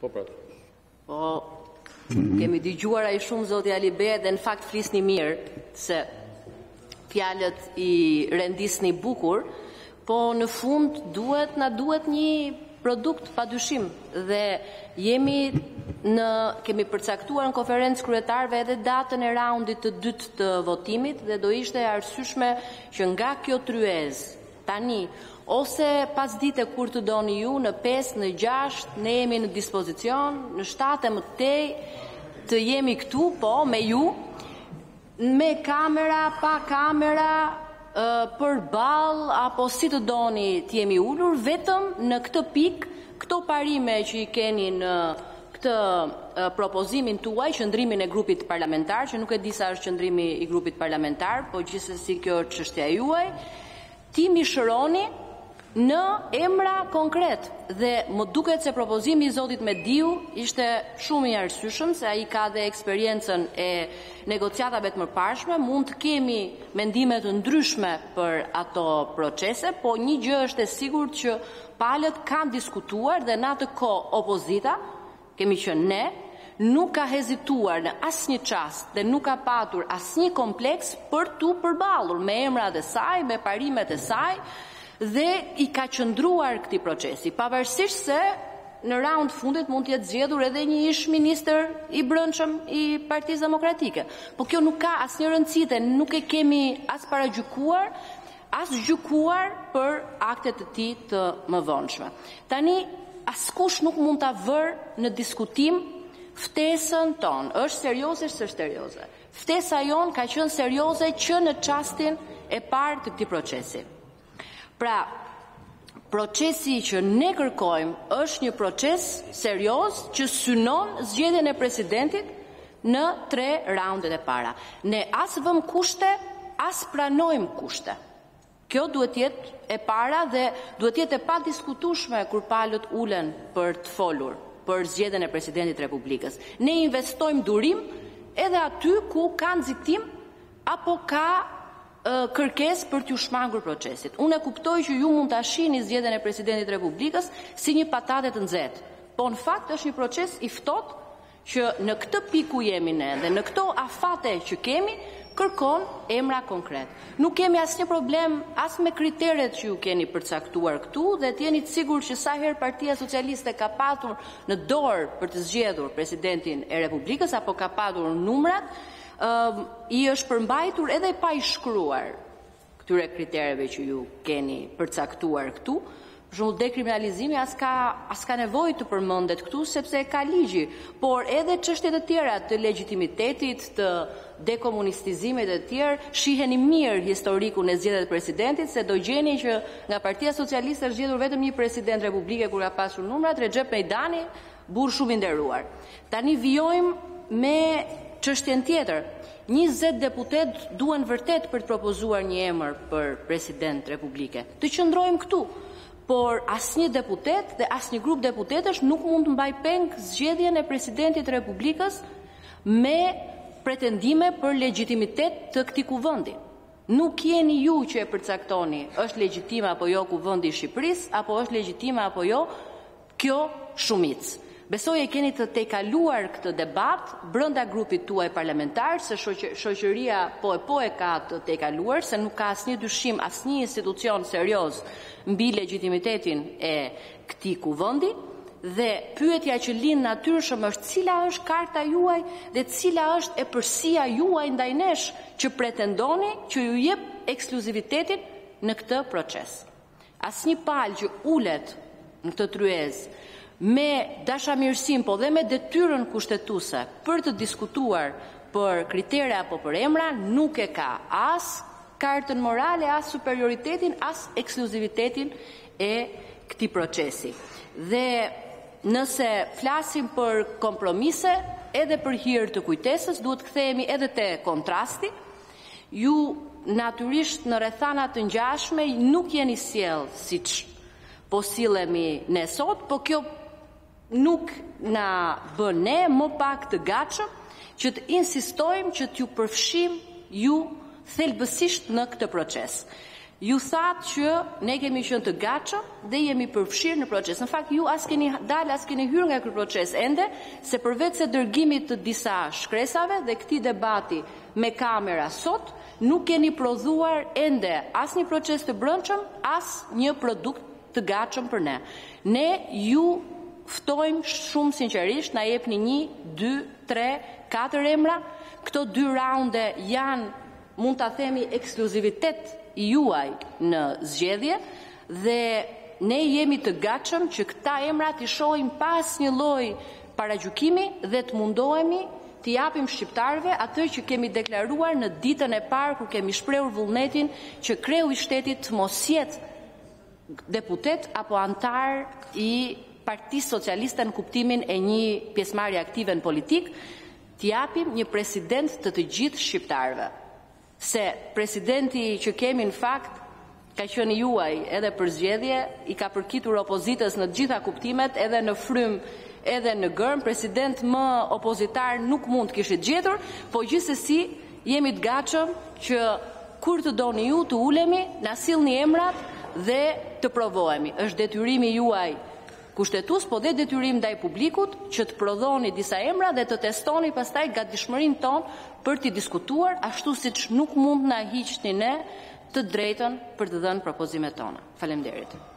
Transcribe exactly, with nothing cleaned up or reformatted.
Po, pra. Po, kemi dëgjuar ai shumë zoti Alibe dhe në fakt flisni mirë se fjalët i rendisni bukur, po në fund duhet na duhet një produkt padyshim dhe jemi në kemi përcaktuar në konferencë kryetarëve edhe datën e raundit të dytë të votimit dhe do ishte e arsyeshme që nga kjo tryezë tani ose pas dite kur të doni ju në pesë, në gjashtë, ne jemi në dispozicion, në shtatë më tej të jemi këtu, po me ju, me kamera, pa kamera, për ball apo si të doni të jemi ulur, vetëm në këtë pikë, këto parime që i keni në këtë propozimin tuaj, qëndrimin e grupit parlamentar, që nuk e di sa është qëndrimi i grupit parlamentar, po gjithsesi kjo është çështja juaj, ti mishëroni në emra konkret dhe më duket se propozimi i zotit Mediu ishte shumë i arsyeshëm se ai ka dhe eksperiencën e negociatave të mëparshme, mund të kemi mendime të ndryshme për ato procese, po një gjë është e sigurt që palët kanë diskutuar dhe në atë kohë opozita, kemi qenë ne, nuk ka hezituar në asnjë çast dhe nuk ka patur asnjë kompleks për tu përballur me emrat e saj, me parimet e saj dhe i ka qëndruar këtij procesi, pavarësisht se në raund fundit mund të jetë zgjedhur edhe një ish ministër i brendshëm i Partisë Demokratike. Po kjo nuk ka asnjë rëndësi dhe nuk e kemi as paragjykuar, as gjykuar për aktet e tij të mëvonshme. Tani askush nuk mund ta vërë në diskutim ftesën tonë. Është serioze, është serioze. Ftesa jon ka qenë serioze që në çastin e parë të këtij procesi. Pra, procesi që ne kërkojmë është një proces serioz që synon zgjedhjen e presidentit në tre raundet e para. Ne as vëm kushte, as pranojmë kushte. Kjo duhet jetë e para dhe duhet jetë e padiskutueshme kur palët ulen për të folur për zgjedhjen e presidentit të Republikës. Ne investojmë durim edhe aty ku ka nxitim apo ka kërkes për t'ju shmangur procesit. Unë e kuptoj që ju mund ta shihni zgjedhjen e presidentit të Republikës si një patate të nxehtë, po në fakt është një proces i ftohtë që në këtë pikë ku jemi ne dhe në këto afate që kemi kërkon emra konkret. Nuk kemi asnjë problem as me kriteret që ju keni përcaktuar këtu dhe të jeni të sigurt që sa herë Partia Socialiste ka patur në dorë për të zgjedhur presidentin e Republikës apo ka patur numrat, Uh, i është përmbajtur edhe pa i shkruar këtyre kritereve që ju keni përcaktuar këtu. Për shembull, dekriminalizimi as ka as ka nevojë të përmendet këtu sepse ka ligji, por edhe çështjet e tjera të legjitimitetit, të dekomunistizimit e të tjerë, shiheni mirë historikun e zgjedhjeve të presidentit se do gjeni që nga Partia Socialiste është zgjedhur vetëm një president republike kur ka pasur numrat, Recep Mejdani, burr shumë i nderuar. Tani vijojmë me çështjen tjetër. njëzet deputet duhen vërtet për të propozuar një emër për president republike. Të qëndrojmë këtu, por asnjë deputet dhe asnjë grup deputetësh nuk mund të mbaj peng zgjedhjen e presidentit të Republikës me pretendime për legjitimitet të këtij kuvendi. Nuk jeni ju që e përcaktoni është legjitime apo jo kuvendi i Shqipërisë, apo është legjitime apo jo kjo shumicë. Besoj e keni të tejkaluar këtë debat brenda grupit tuaj parlamentar, se shoqëria po e po e ka të tejkaluar, se nuk ka asnjë dyshim, asnjë institucion serioz mbi legjitimitetin e këtij kuvendi, dhe pyetja që lind natyrshëm është cila është karta juaj dhe cila është epërsia juaj ndaj nesh që pretendoni që ju jep ekskluzivitetin në këtë proces. Asnjë palë që ulet në këtë tryezë me dashamirësim, po dhe me detyrën kushtetuese për të diskutuar për kritere apo për emra, nuk e ka as kartën morale, as superioritetin, as ekskluzivitetin e këtij procesi. Dhe nëse flasim për kompromise, edhe për hir të kujtesës, duhet të kthehemi edhe te kontrasti. Ju natyrisht në rrethana të ngjashme nuk jeni sjell siç po sillemi ne sot, po kjo nuk na bën ne më pak të gatshëm që të insistojmë që t'ju përfshim ju thelbësisht në këtë proces. Ju thatë që ne kemi qenë të gatshëm dhe jemi përfshirë në proces. Në fakt, ju as keni dalë, as keni hyrë nga ky proces ende, se përveç se dërgimit të disa shkresave dhe këtij debati me kamera sot, nuk keni prodhuar ende as një proces të brendshëm, as një produkt të gatshëm për ne. Ne ju ftojmë shumë sinqerisht, na jepni një, dy, tre, katër emra. Këto dy raunde janë, mund ta themi, ekskluzivitet i juaj në zgjedhje dhe ne jemi të gatshëm që këta emra t'i shohim pas një lloj paragjykimi dhe të mundohemi t'i japim shqiptarëve atë që kemi deklaruar në ditën e parë kur kemi shprehur vullnetin që kreu i shtetit të mos jetë deputet apo antar i Partisë Socialiste në kuptimin e një pjesëmarrje aktive në politik, t'i japim një president të të gjithë shqiptarëve. Se presidenti që kemi në fakt ka qenë juaj edhe për zgjedhje, i ka përkitur opozitës në të gjitha kuptimet, edhe në frym, edhe në gërm. President më opozitar nuk mund të kishit gjetur, po gjithsesi jemi të gatshëm që kur të doni ju të ulemi, na sillni emrat dhe të provohemi. Është detyrimi juaj kushtetues, po dhe detyrim ndaj publikut që të prodhoni disa emra dhe të testoni pastaj gatishmërinë tonë për t'i diskutuar, ashtu siç nuk mund na hiqni ne të drejtën për të dhënë propozimet tona. Faleminderit.